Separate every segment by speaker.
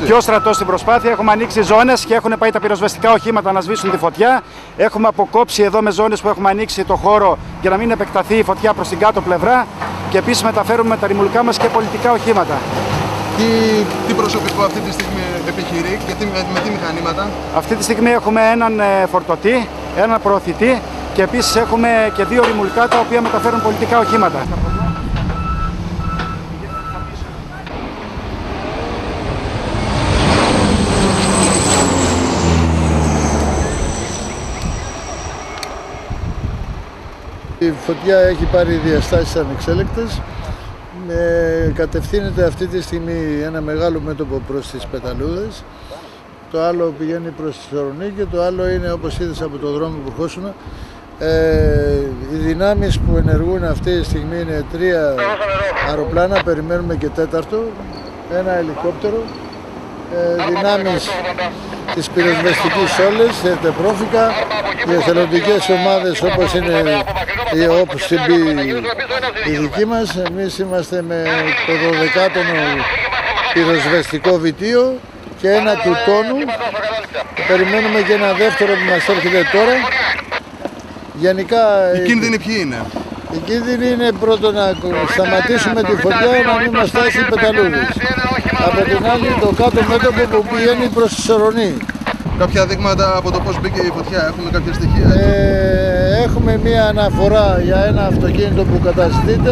Speaker 1: Και ο στρατός στην προσπάθεια. Έχουμε ανοίξει ζώνες και έχουν πάει τα πυροσβεστικά οχήματα να σβήσουν τη φωτιά. Έχουμε αποκόψει εδώ με ζώνες που έχουμε ανοίξει το χώρο για να μην επεκταθεί η φωτιά προς την κάτω πλευρά. Και επίσης μεταφέρουμε με τα ρημουλκά μας και πολιτικά οχήματα.
Speaker 2: Τι προσωπικό αυτή τη στιγμή επιχειρεί και με τι μηχανήματα?
Speaker 1: Αυτή τη στιγμή έχουμε έναν φορτωτή, έναν προωθητή και επίσης έχουμε και 2 ρημουλκά τα οποία μεταφέρουν πολιτικά οχήματα.
Speaker 3: Η φωτιά έχει πάρει διαστάσεις ανεξέλεκτες. Κατευθύνεται αυτή τη στιγμή ένα μεγάλο μέτωπο προς τις Πεταλούδες. Το άλλο πηγαίνει προς τη Θεσσαλονίκη και το άλλο είναι, όπως είδες από το δρόμο που ερχόσουν. Οι δυνάμεις που ενεργούν αυτή τη στιγμή είναι 3 αεροπλάνα, περιμένουμε και 4ο, ένα ελικόπτερο, δυνάμεις της πυροσβεστικής όλες, τεπρόφικα, οι εθελοντικές ομάδες όπως είναι η OPCB η δική μας. Εμείς είμαστε με το 12ο πυροσβεστικό βιτίο και ένα του τόνου. Περιμένουμε και ένα δεύτερο που μας έρχεται τώρα. Γενικά,
Speaker 2: οι κίνδυνοι ποιοι είναι?
Speaker 3: Οι κίνδυνοι είναι πρώτον να σταματήσουμε τη φωτιά να μην μας φτάσει οι Πεταλούδες. Από την άλλη το κάτω μέτωπο που πηγαίνει προς τη Σορονή.
Speaker 2: Κάποια δείγματα από το πώς μπήκε η φωτιά, έχουμε κάποια στοιχεία?
Speaker 3: Έχουμε μία αναφορά για ένα αυτοκίνητο που καταζητείται.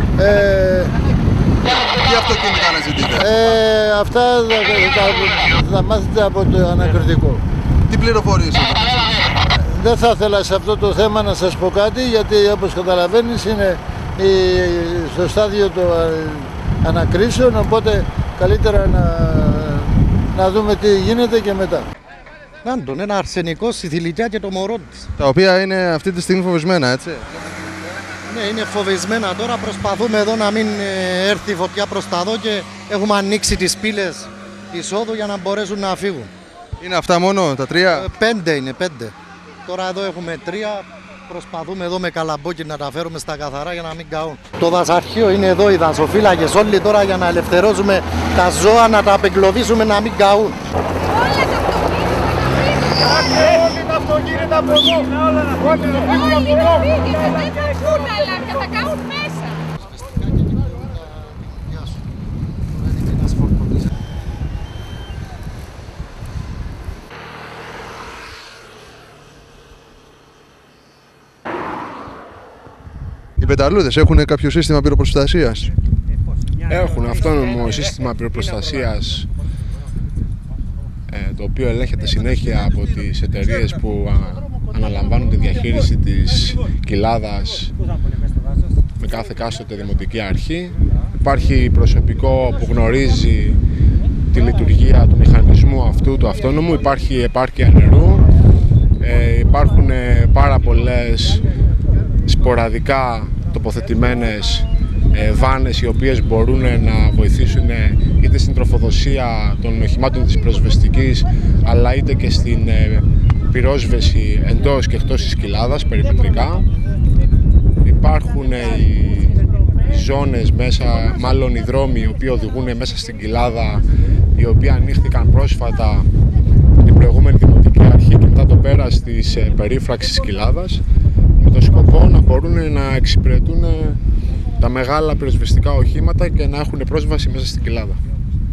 Speaker 2: Τι αυτοκίνητα αναζητείτε?
Speaker 3: Αυτά θα μάθετε από το ανακριτικό.
Speaker 2: Τι πληροφορίες έχετε?
Speaker 3: Δεν θα ήθελα σε αυτό το θέμα να σας πω κάτι, γιατί όπως καταλαβαίνεις είναι στο στάδιο των ανακρίσεων, οπότε καλύτερα να δούμε τι γίνεται και μετά.
Speaker 4: Άντων, ένα αρσενικό στη θηλυκιά και το μωρό της.
Speaker 2: Τα οποία είναι αυτή τη στιγμή φοβισμένα, έτσι?
Speaker 4: Ναι, είναι φοβισμένα τώρα. Προσπαθούμε εδώ να μην έρθει η φωτιά προς τα δω και έχουμε ανοίξει τις πύλες εισόδου για να μπορέσουν να φύγουν.
Speaker 2: Είναι αυτά μόνο, τα 3?
Speaker 4: 5 είναι, 5. Τώρα εδώ έχουμε 3. Προσπαθούμε εδώ με καλαμπόκι να τα φέρουμε στα καθαρά για να μην καούν. Το δασαρχείο είναι εδώ, οι δασοφύλακες όλοι τώρα για να ελευθερώσουμε τα ζώα, να τα απεγκλωβίσουμε να μην καούν.
Speaker 1: Όλοι τα αυτοκίνητα από εδώ! Όλοι τα αυτοκίνητα από εδώ!
Speaker 5: Δεν θα βγουν αλλά και θα καούν μέσα!
Speaker 2: Οι Πεταλούδες έχουν κάποιο σύστημα πυροπροστασίας?
Speaker 6: Έχουν αυτόνομο σύστημα πυροπροστασίας, το οποίο ελέγχεται συνέχεια από τις εταιρείες που αναλαμβάνουν τη διαχείριση της κοιλάδας με κάθε κάστοτε δημοτική αρχή. Υπάρχει προσωπικό που γνωρίζει τη λειτουργία του μηχανισμού αυτού του αυτόνομου, υπάρχει επάρκεια νερού, υπάρχουν πάρα πολλές σποραδικά τοποθετημένες βάνες οι οποίες μπορούν να βοηθήσουν είτε στην τροφοδοσία των οχημάτων της πυροσβεστικής αλλά είτε και στην πυρόσβεση εντός και εκτός της κοιλάδας περιμετρικά. Υπάρχουν οι ζώνες μέσα, μάλλον οι δρόμοι οι οποίοι οδηγούν μέσα στην κοιλάδα, οι οποίοι ανοίχθηκαν πρόσφατα την προηγούμενη δημοτική αρχή και μετά το πέρας της περίφραξης κοιλάδας, με το σκοπό να μπορούν να εξυπηρετούν τα μεγάλα πυροσβεστικά οχήματα και να έχουν πρόσβαση μέσα στην κοιλάδα.